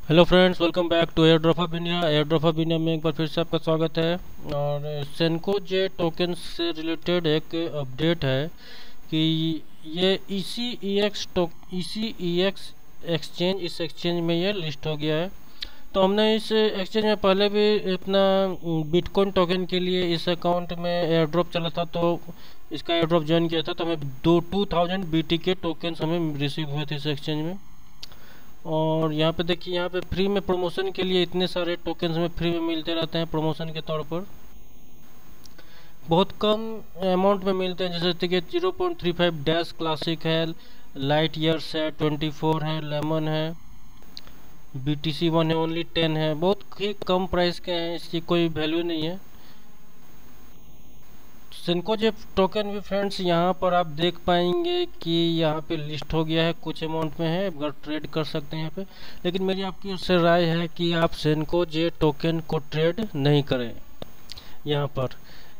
Hello friends, welcome back to airdrop of India. Airdrop of India में एक बार फिर से आपका स्वागत है। और सेनको जे टोकन से रिलेटेड एक अपडेट है कि ये ECEX एक्सचेंज, इस एक्सचेंज में ये लिस्ट हो गया है। तो हमने इस एक्सचेंज में पहले भी अपना बिटकॉइन टोकन के लिए इस अकाउंट में एयर ड्रॉप चला था, तो इसका एयर ड्रॉप ज्वाइन किया था। तो हमें 2000 BT के टोकन्स हमें रिसीव हुए थे इस एक्सचेंज में। और यहाँ पे देखिए, यहाँ पे फ्री में प्रमोशन के लिए इतने सारे टोकन्स में फ्री में मिलते रहते हैं प्रमोशन के तौर पर। बहुत कम अमाउंट में मिलते हैं, जैसे कि 0.35 डैश क्लासिक है, लाइट ईयर्स है, 24 है, लेमन है, BTC1 है, ओनली 10 है। बहुत ही कम प्राइस के हैं, इसकी कोई वैल्यू नहीं है। सेनको जे टोकन भी फ्रेंड्स यहाँ पर आप देख पाएंगे कि यहाँ पे लिस्ट हो गया है, कुछ अमाउंट में है, अगर ट्रेड कर सकते हैं यहाँ पे। लेकिन मेरी आपकी उससे राय है कि आप सेनको जे टोकन को ट्रेड नहीं करें। यहाँ पर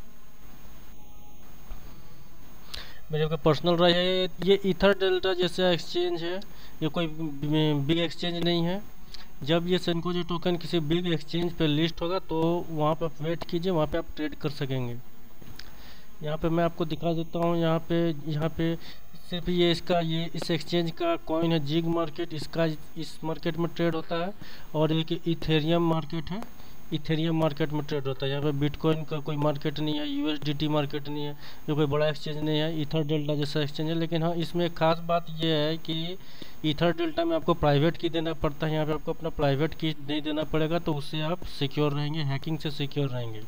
मेरी आपका पर्सनल राय है, ये ईथर डेल्टा जैसा एक्सचेंज है, ये कोई बिग एक्सचेंज नहीं है। जब ये सेनको जे टोकन किसी बिग एक्सचेंज पे लिस्ट होगा तो वहाँ पर आप वेट कीजिए, वहाँ पे आप ट्रेड कर सकेंगे। यहाँ पे मैं आपको दिखा देता हूँ। यहाँ पे सिर्फ ये इस एक्सचेंज का कॉइन है जिग मार्केट, इसका इस मार्केट में ट्रेड होता है। और एक इथेरियम मार्केट है, इथेरियम मार्केट में ट्रेड होता है। यहाँ पे बिटकॉइन का कोई मार्केट नहीं है, USDT मार्केट नहीं है, जो कोई बड़ा एक्सचेंज नहीं है। ईथर डेल्टा जैसा एक्सचेंज है। लेकिन हाँ, इसमें एक खास बात ये है कि ईथर डेल्टा में आपको प्राइवेट की देना पड़ता है। यहाँ पे आपको अपना प्राइवेट की नहीं देना पड़ेगा, तो उससे आप सिक्योर रहेंगे, हैकिंग से सिक्योर रहेंगे।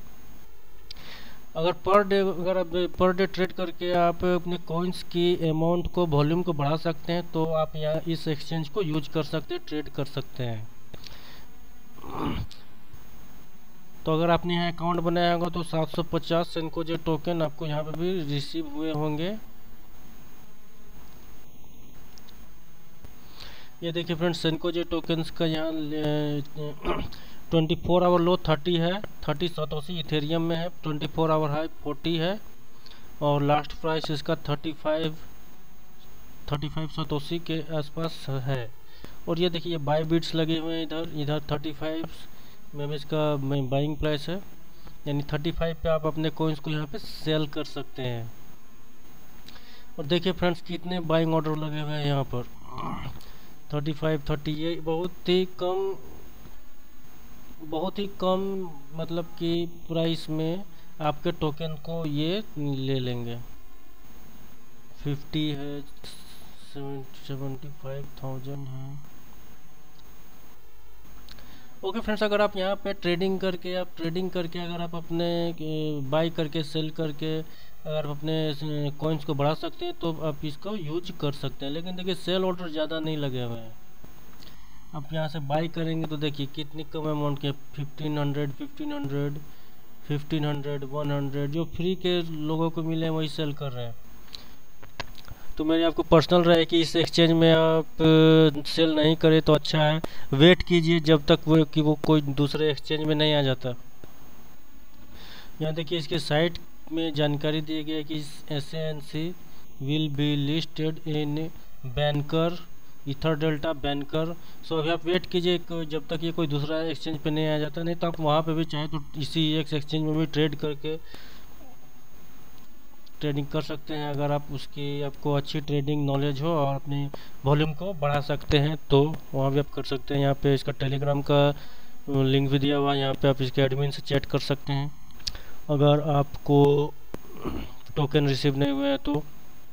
अगर आप पर डे ट्रेड करके आप अपने कॉइन्स की अमाउंट को, वॉल्यूम को बढ़ा सकते हैं, तो आप यहाँ इस एक्सचेंज को यूज कर सकते हैं, ट्रेड कर सकते हैं। तो अगर आपने यहाँ अकाउंट बनाया होगा तो 750 सेनको जे टोकन आपको यहाँ पे भी रिसीव हुए होंगे। ये देखिए फ्रेंड्स, सेनको जे टोकन्स का यहाँ 24 आवर लो 30 है, 30 सतोशी इथेरियम में है। 24 आवर हाई 40 है, और लास्ट प्राइस इसका 35 सतोशी के आसपास है। और ये देखिए, बाई बिट्स लगे हुए हैं इधर 35 में भी इसका बाइंग प्राइस है, यानी 35 पे आप अपने कोइंस को यहाँ पे सेल कर सकते हैं। और देखिए फ्रेंड्स, कितने बाइंग ऑर्डर लगे हुए हैं यहाँ पर 35 30। ये बहुत ही कम मतलब कि प्राइस में आपके टोकन को ये ले लेंगे। 50 है, 75,000 है। ओके फ्रेंड्स, अगर आप यहाँ पे ट्रेडिंग करके अगर आप अपने बाई करके सेल करके अगर आप अपने कॉइन्स को बढ़ा सकते हैं, तो आप इसको यूज कर सकते हैं। लेकिन देखिए, सेल ऑर्डर ज़्यादा नहीं लगे हुए हैं। आप यहाँ से बाई करेंगे तो देखिए कितनी कम अमाउंट के 1500, 100 जो फ्री के लोगों को मिले हैं वही सेल कर रहे हैं। तो मेरी आपको पर्सनल राय है कि इस एक्सचेंज में आप सेल नहीं करें तो अच्छा है। वेट कीजिए जब तक वो कोई दूसरे एक्सचेंज में नहीं आ जाता। यहाँ देखिए, इसके साइट में जानकारी दी गई है कि SANC will be listed in Bancor, EtherDelta, Bancor. So अभी आप वेट कीजिए जब तक ये कोई दूसरा एक्सचेंज पे नहीं आ जाता। नहीं तो आप वहाँ पे भी चाहे तो इसी एक एक्सचेंज में भी ट्रेड करके ट्रेडिंग कर सकते हैं। अगर आप आपको अच्छी ट्रेडिंग नॉलेज हो और अपनी वॉल्यूम को बढ़ा सकते हैं, तो वहाँ भी आप कर सकते हैं। यहाँ पे इसका टेलीग्राम का लिंक भी दिया हुआ है, यहाँ पे आप इसके एडमिन से चैट कर सकते हैं अगर आपको टोकन रिसीव नहीं हुए हैं तो।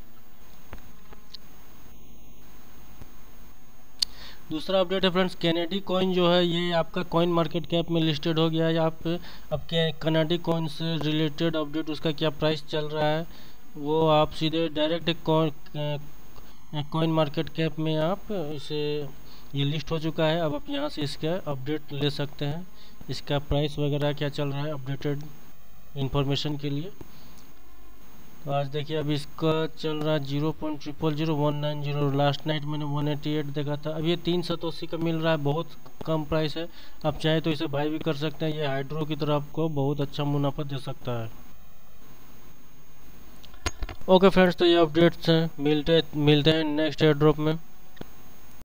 दूसरा अपडेट है फ्रेंड्स, कैनेडी कॉइन जो है ये आपका कॉइन मार्केट कैप में लिस्टेड हो गया है। आप अब कैनेडी कॉइन से रिलेटेड अपडेट, उसका क्या प्राइस चल रहा है, वो आप सीधे डायरेक्ट कॉइन मार्केट कैप में आप इसे, ये लिस्ट हो चुका है। अब आप यहाँ से इसका अपडेट ले सकते हैं, इसका प्राइस वगैरह क्या चल रहा है अपडेटेड इंफॉर्मेशन के लिए। तो आज देखिए, अभी इसका चल रहा है 0.000190। लास्ट नाइट मैंने 188 देखा था। अब ये 3 सतोशी का मिल रहा है, बहुत कम प्राइस है। आप चाहे तो इसे बाई भी कर सकते हैं। ये हाइड्रो की तरह आपको बहुत अच्छा मुनाफा दे सकता है। ओके फ्रेंड्स, तो ये अपडेट्स हैं। मिलते हैं नेक्स्ट एयर ड्रॉप में।